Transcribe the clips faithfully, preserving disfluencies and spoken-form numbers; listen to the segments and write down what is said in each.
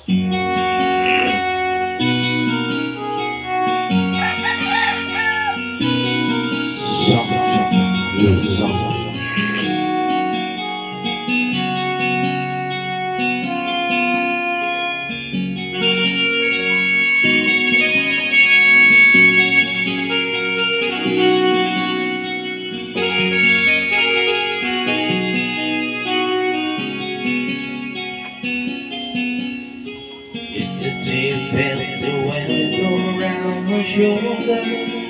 Song, real song. Yesterday felt the wind blow around my shoulder.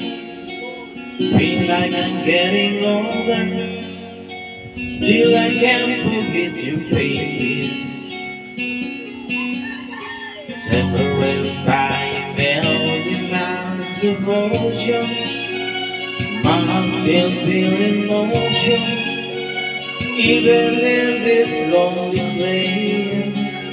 Feel like I'm getting older. Still I can't forget your face. Separated by a million miles of ocean, my heart still feeling motion, even in this lonely place.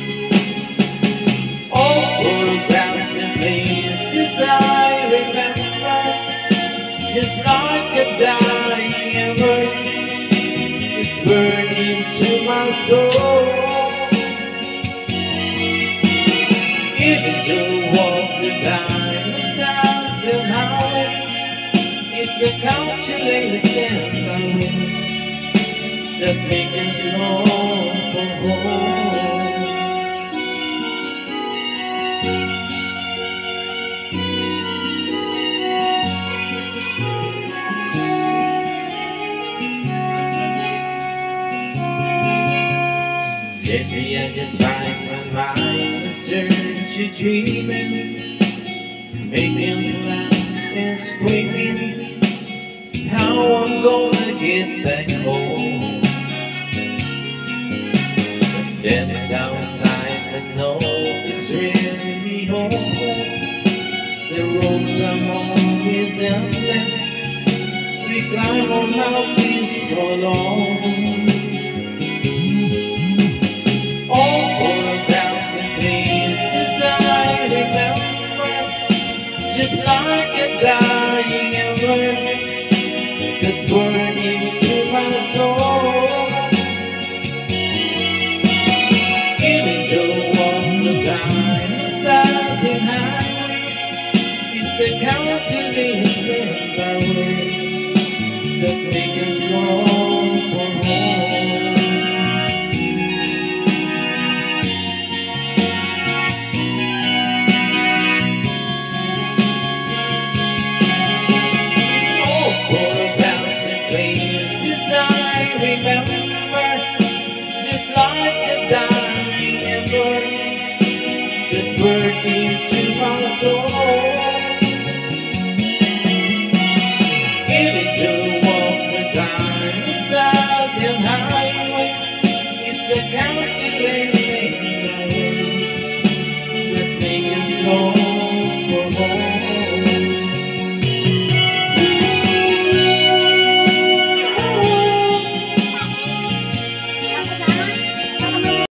All photographs and places I remember, just like a dying ember, it's burning to my soul. Even to walk the time of sound and highways, it's the calculated sand by winds that make us long for home. Lately I just find my mind has turned to dreaming, making plans and screaming how I'm gonna get back home. But then outside I know it's really hopeless. The roads are always endless. We climb on mountains so long. Just like a dying ember that's burning through my soul. Even though all the time is starting highways, it's the countless sand byways that make us long for home. I remember, just like a